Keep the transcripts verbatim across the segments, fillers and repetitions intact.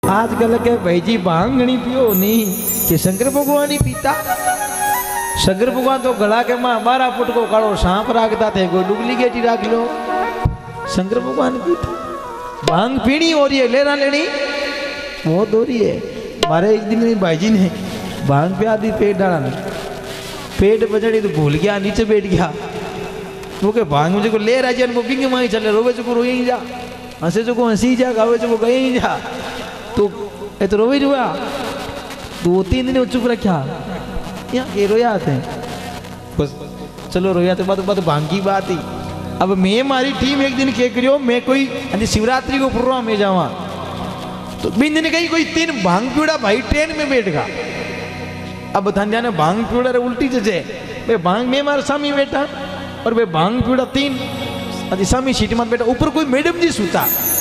आजकल के भाई जी भांग घणी पियो नहीं कि शंकर भगवान ही पीता। शंकर भगवान तो गला के मां बारह फुट को कालो सांप राखता थे, कोई डुप्लीकेट ही राख लो। शंकर भगवान पीता। भांग पीनी हो रही है, लेना लेनी बहुत हो रही है। हमारे एक दिन में भाई जी ने भांग पे आदि पेट डाला, पेट बजड़ी तो भूल गया, नीचे बैठ गया। वो के भांग मुझे को ले राजन वो बिंग माई चले, रोवे चुको रोई ही जा, हंसे चुको हंसी जा, गावे चुको गए ही जा। तो ये तो रोवे जुआ दो तीन दिन चुप रखा, यहाँ के रोया थे बस। चलो रोया थे बात बात भांग की बात ही। अब मैं मारी टीम एक दिन क्या करियो, मैं कोई शिवरात्रि को प्रोग्राम में जावा तो बिन दिन कहीं कोई तीन भांग पीड़ा भाई ट्रेन में बैठ गया। अब धंधा ने भांग पीड़ा रे उल्टी जजे वे भांग में मार सामी बैठा और वे भांग पीड़ा तीन अभी सामी सीट में बैठा। ऊपर कोई मैडम जी सुता,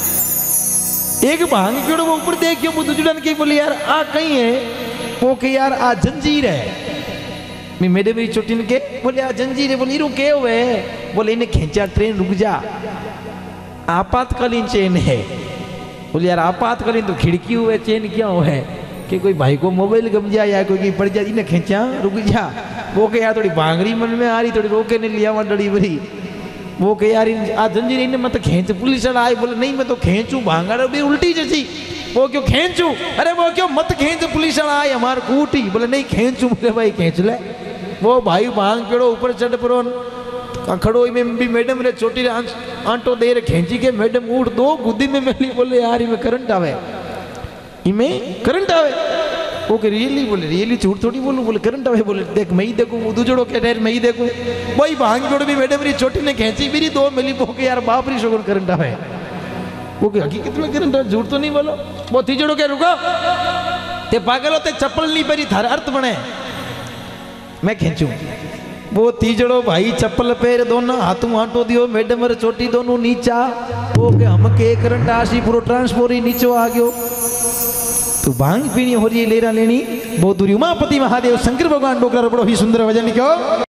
एक भांग पीड़ा वो ऊपर देख के वो दुजुड़न के बोले यार आ कहीं है, वो के यार आ जंजीर है। मैं मैडम जी चोटी के बोले आ जंजीर है, बोले इरू के हुए, बोले इन्हें खींचा ट्रेन रुक जा, आपातकालीन चेन है। बोले यार आपातकालीन तो खिड़की हुए चेन क्या हुए कि कोई भाई को मोबाइल गम जाए या कोई पड़ जाए, इन्हें खींचा रुक जा। वो के यार थोड़ी भांगड़ी मन में आ रही, थोड़ी रोके ने लिया वहां डड़ी बड़ी। वो के यार आ जंजीर इन्हें मत खींच, पुलिस वाला आए बोले नहीं मैं तो खींचू भांगड़ भी उल्टी जैसी। वो क्यों खींचू, अरे वो क्यों मत खींच, पुलिस वाला आए हमार कूटी, बोले नहीं खींचू। बोले भाई खींच ले। वो भाई भांग पेड़ो ऊपर चढ़ पड़ो खड़ो में भी मैडम रे छोटी आंटो दे रे खींची के मैडम उठ दो गुद्दी में मिली। बोले यार इमें करंट आवे, इमें करंट आवे। वो के रियली, बोले रियली झूठ थोड़ी बोलू, बोले करंट आवे। बोले देख मैं ही देखूं, वो दूजड़ो के ठहर मैं ही देखूं। वही भांग पेड़ो भी मैडम री छोटी ने खींची मेरी दो मिली। वो के यार बाप री शोगन करंट आवे। वो के हकीकत में करंट आवे, झूठ तो नहीं बोलो। वो तीजड़ो के रुको ते पागल होते चप्पल नहीं पहरी थार अर्थ बने मैं खींचू। वो तीजड़ो भाई चप्पल पैर दोनों हाथों आंटो दियो, मैडम रे चोटी दोनों नीचा। वो के हम के करंट आसी पूरा ट्रांसफॉर ही नीचे आ गयो। तो भांग पीनी हो रही है, लेना लेनी बहुत दूरी। उमापति महादेव शंकर भगवान डोकरा बड़ो ही सुंदर भजन लिखो।